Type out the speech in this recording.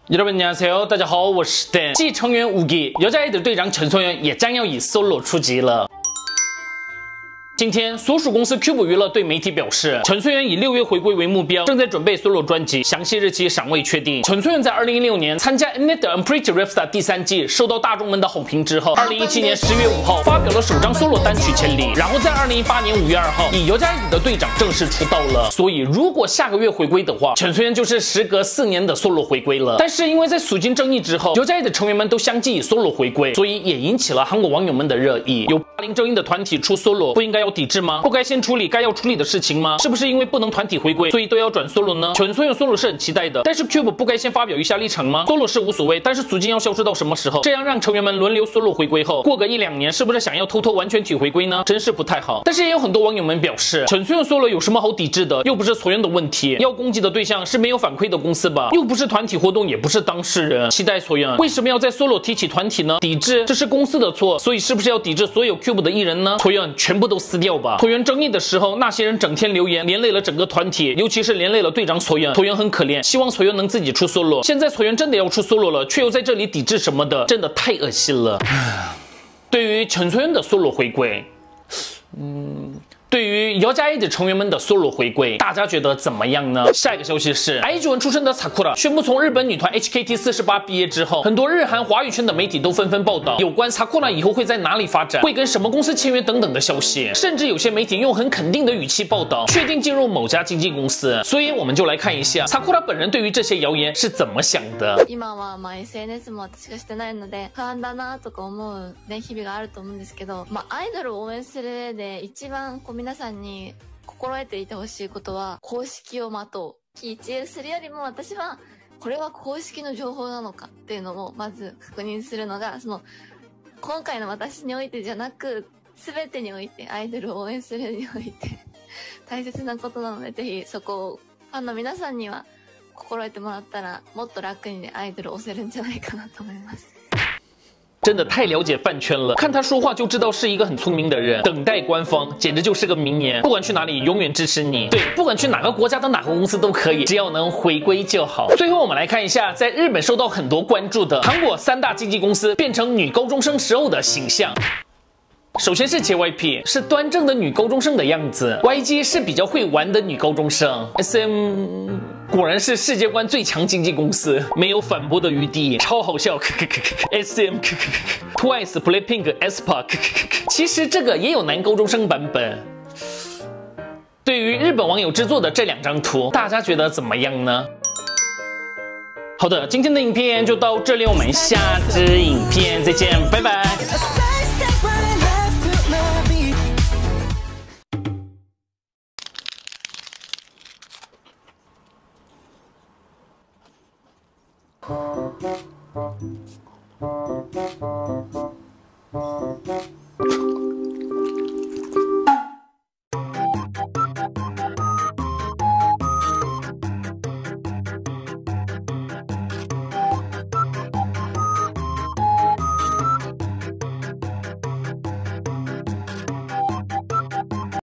여러분 안녕하세요，大家好，我是 Dan。继成员5기 여자애들队长陈松元也将要以 solo 出击了。 今天，所属公司 Cube 娱乐对媒体表示，陈松元以6月回归为目标，正在准备 solo 专辑，详细日期尚未确定。陈松元在2016年参加 Mnet 的 Unpretty Rap 第3季，受到大众们的好评之后，2017年10月5号发表了首张 solo 单曲《千里》，然后在2018年5月2号以尤佳一的队长正式出道了。所以，如果下个月回归的话，陈松元就是时隔4年的 solo 回归了。但是因为在肃清争议之后，尤佳一的成员们都相继以 solo 回归，所以也引起了韩国网友们的热议。有霸凌争议的团体出 solo， 不应该要抵制吗？不该先处理该要处理的事情吗？是不是因为不能团体回归，所以都要转 solo 呢？陈松元 solo 是很期待的，但是 Cube 不该先发表一下立场吗 ？solo 是无所谓，但是肃清要消失到什么时候？这样让成员们轮流 solo 回归后，过个1、2年，是不是想要偷偷完全体回归呢？真是不太好。但是也有很多网友们表示，陈松元 solo 有什么好抵制的？又不是所元的问题，要攻击的对象是没有反馈的公司吧？又不是团体活动，也不是当事人。期待所元为什么要在 solo 提起团体呢？抵制这是公司的错，所以是不是要抵制所有 Cube 的艺人呢？所元全部都撕掉吧。所元争议的时候，那些人整天留言，连累了整个团体，尤其是连累了队长所元。所元很可怜，希望所元能自己出 solo。现在所元真的要出 solo 了，却又在这里抵制什么的，真的太恶心了。对于陈所元的 solo 回归，对于姚佳一的成员们的 solo 回归，大家觉得怎么样呢？下一个消息是 ，IG 出身的 Sakura 宣布从日本女团 HKT48 毕业之后，很多日韩华语圈的媒体都纷纷报道有关 Sakura 以后会在哪里发展，会跟什么公司签约等等的消息，甚至有些媒体用很肯定的语气报道，确定进入某家经纪公司。所以我们就来看一下 Sakura 本人对于这些谣言是怎么想的。 今はSNS も私がしてないので不安だなとか思うね日々があると思うんですけど、アイドルを応援する上で一番皆さんに心得ていてほしいことは公式を待とう。一致するよりも私はこれは公式の情報なのかっていうのをまず確認するのが今回の私においてじゃなく全てにおいてアイドルを応援するにおいて大切なことなので、ぜひそこをファンの皆さんには心得てもらったらもっと楽にアイドルを押せるんじゃないかなと思います。 真的太了解饭圈了，看他说话就知道是一个很聪明的人。等待官方简直就是个名言，不管去哪里永远支持你。对，不管去哪个国家的哪个公司都可以，只要能回归就好。最后我们来看一下，在日本受到很多关注的韩国3大经纪公司变成女高中生时候的形象。首先是 JYP， 是端正的女高中生的样子 ；YG 是比较会玩的女高中生 ；SM 果然是世界观最强经纪公司，没有反驳的余地，超好笑。SM，Twice、Blackpink、aespa， 其实这个也有男高中生版本。对于日本网友制作的这2张图，大家觉得怎么样呢？好的，今天的影片就到这里，我们下支影片再见，拜拜。